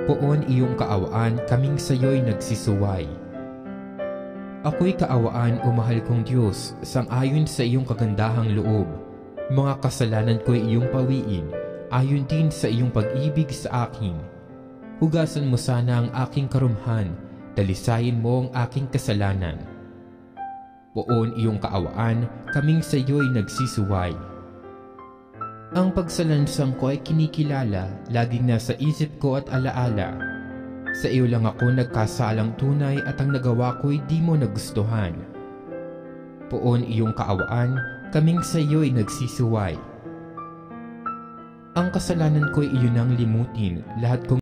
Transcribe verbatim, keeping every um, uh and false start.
Poon iyong kaawaan, kaming sayo'y nagsisuway. Ako'y kaawaan, o mahal kong Diyos, sang-ayon sa iyong kagandahang loob. Mga kasalanan ko'y iyong pawiin, ayon din sa iyong pag-ibig sa akin. Hugasan mo sana ang aking karumhan, dalisayin mo ang aking kasalanan. Poon iyong kaawaan, kaming sayo'y nagsisuway. Ang pagsalansang ko ay kinikilala, laging nasa isip ko at alaala. Sa iyo lang ako nagkasalang tunay at ang nagawa ko'y di mo nagustuhan. Poon iyong kaawaan, kaming sa iyo'y nagsisuway. Ang kasalanan ko'y iyon ang limutin, lahat kong